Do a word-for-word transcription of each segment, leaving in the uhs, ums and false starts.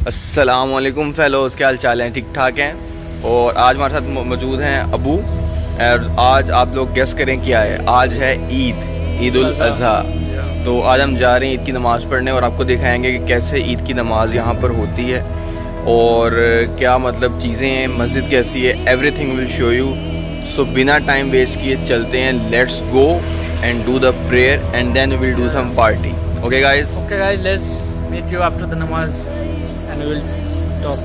अस्सलामुअलैकुम फेलोज़, क्या हाल चाल हैं? ठीक ठाक हैं। और आज हमारे साथ मौजूद हैं अबू। और आज आप लोग गेस करें क्या है? आज है ईद, ईद उल अज़हा। तो आज हम जा रहे हैं ईद की नमाज़ पढ़ने और आपको दिखाएंगे कि कैसे ईद की नमाज़ यहाँ पर होती है और क्या मतलब चीज़ें हैं, मस्जिद कैसी है, everything will show you. So बिना टाइम वेस्ट किए चलते हैं, let's go and do the prayer and then will do some party. Okay guys? Okay guys, let's meet you after the namaz and we will talk.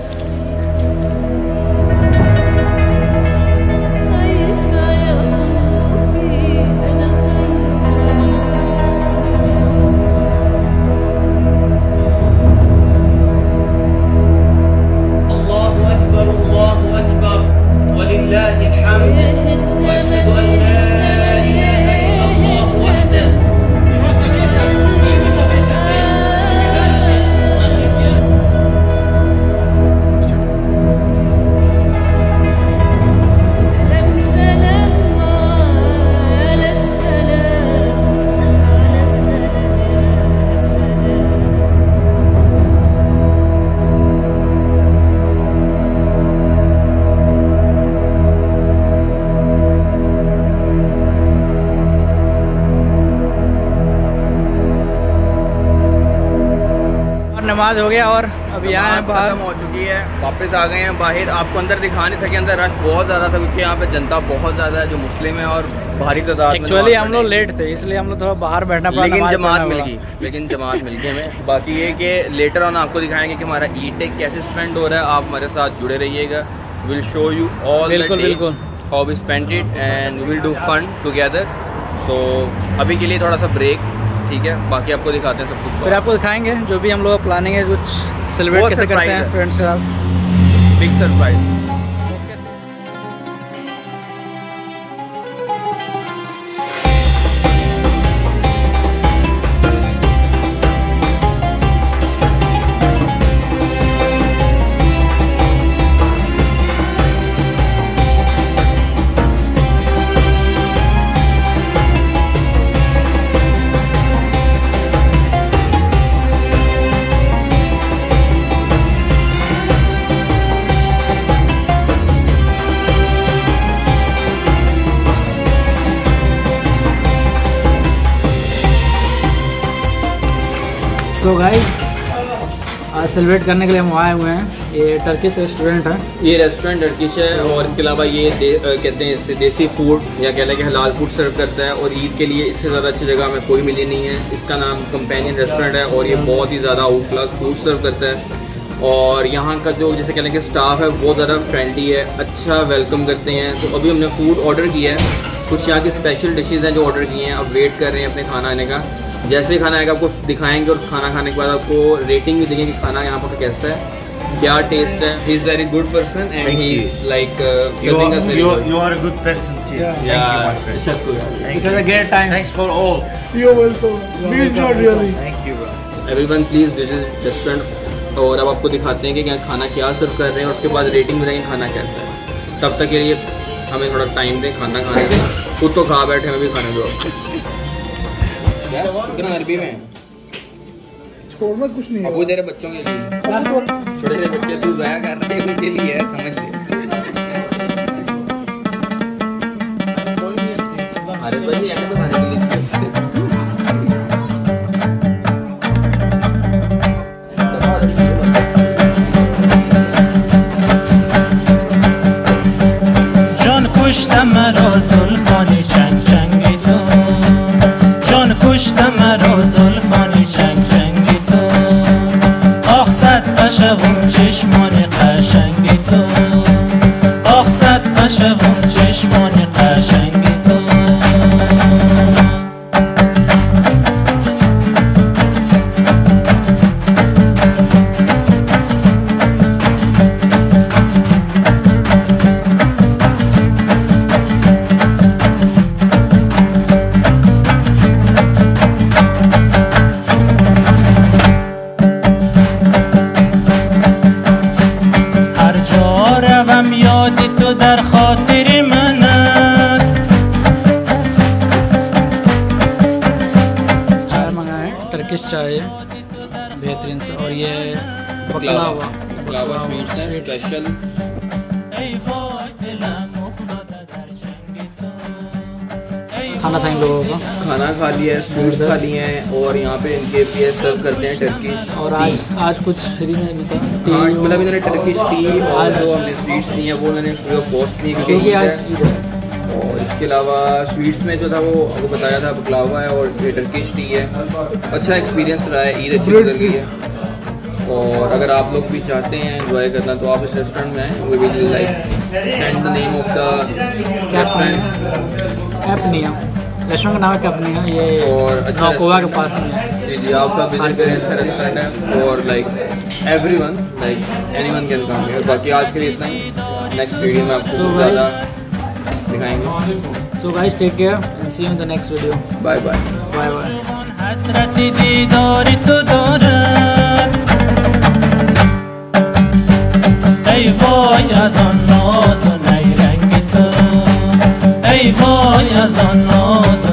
नमाज हो गया और अभी यहाँ है बाहर खत्म हो चुकी है, वापस आ गए हैं बाहर। आपको अंदर दिखा नहीं सके, अंदर रश बहुत ज़्यादा था क्योंकि यहाँ पे जनता बहुत ज़्यादा है जो मुस्लिम है और भारी तादाद में। एक्चुअली हम लोग लेट थे इसलिए हम लोग थोड़ा बाहर बैठना पड़ा, लेकिन जमात मिल गई लेकिन जमात मिल गई हमें। बाकी ये कि लेटर ऑन आपको दिखाएंगे कि हमारा ईद डे कैसे स्पेंड हो रहा है। आप हमारे साथ जुड़े रहिएगा, विल शो यू ऑल बिल्कुल बिल्कुल how we spend it and will do fun together. So अभी के लिए थोड़ा सा ब्रेक, ठीक है? बाकी आपको दिखाते हैं सब कुछ, फिर आपको दिखाएंगे जो भी हम लोग प्लानिंग है, कुछ सेलिब्रेट कैसे करते हैं फ्रेंड्स के साथ। Big surprise. सो गाइस, आज सेलिब्रेट करने के लिए हम आए हुए हैं। ये टर्किश रेस्टोरेंट है, ये रेस्टोरेंट टर्किश है और इसके अलावा ये दे, कहते हैं इससे देसी फूड या कह लें कि हलाल फूड सर्व करता है। और ईद के लिए इससे ज़्यादा अच्छी जगह हमें कोई मिली नहीं है। इसका नाम कंपेनियन रेस्टोरेंट है और ये बहुत ही ज़्यादा आउट क्लास फूड सर्व करता है। और यहाँ का जो जैसे कह लें कि स्टाफ है बहुत ज़्यादा फ्रेंडली है, अच्छा वेलकम करते हैं। तो अभी हमने फूड ऑर्डर किया है, कुछ यहाँ की स्पेशल डिशेज़ हैं जो ऑर्डर किए हैं। अब वेट कर रहे हैं अपने खाना आने का। जैसे खाना आएगा आपको दिखाएंगे और खाना खाने के बाद आपको रेटिंग भी देंगे कि खाना यहाँ पर कैसा है, क्या टेस्ट है। He is very good person and he is like serving us very good. You are a good person too. Yeah, शुक्रिया। It was a great time. Thanks for all. You're welcome. We enjoyed really. Thank you, bro. Everyone please visit restaurant. और अब आपको दिखाते हैं कि क्या खाना क्या सर्व कर रहे हैं और उसके बाद रेटिंग भी देंगे खाना कैसा है। तब तक के लिए हमें थोड़ा टाइम दें खाना खाने के। खुद तो खा बैठे, हमें भी खाने दो। कितना अरबी में छोड़ना कुछ नहीं है। अबू तेरे बच्चों के लिए, छोटे छोटे बच्चे तू ज़ाया कर रहे हैं उनके लिए है, समझ ले। अरे भाई ये तो खाने के लिए جان کشتم مرا زلفانی چنگ چنگی تو جان کشتم مرا زلفانی چنگ چنگی تو آخ صد قشقم چشمانی قشنگی تو آخ صد قشقم چشمانی قشنگی تو هر جا बकलावा बकलावा स्वीट्स हैं स्पेशल। ای وای دلم افتاده در چنگ تو ای खाना था इन लोगों का खाना खा लिया है, स्वीट्स खा लिए हैं और यहाँ पे इनके भी सर्व करते हैं टर्किश। और आज आज कुछ फ्री में भी था टी हाँ मतलब इन्होंने टर्किश टी और जो हमने स्वीट्स ली हैं वो उन्होंने फ्री ऑफ कॉस्ट ली क्योंकि क्योंकि ईद आज है। ईद है। और इसके अलावा स्वीट्स में जो था वो आपको बताया था बकलावा है और ये टर्किश टी है। अच्छा एक्सपीरियंस रहा है, ईद अच्छी गुजर गई है। और अगर आप लोग भी चाहते हैं एंजॉय करना तो आप इस रेस्टोरेंट में आएँ। We will like send the name of the restaurant. कैपनिया रेस्टोरेंट का नाम है कैपनिया, ये और अच्छा नौकोवा के पास में है। जी जी आप सब विजिट करें, अच्छा रेस्टोरेंट है और like everyone like anyone can come here. बाकी आज के लिए इतना ही, नेक्स्ट वीडियो में आपको So कुछ ज़्यादा दिखाएंगे। So guys take care and see you in the next video. Bye bye bye bye. حسرت دیدار تو دارد ای وای از آن ناز و نیرنگ تو ای وای از آن ناز و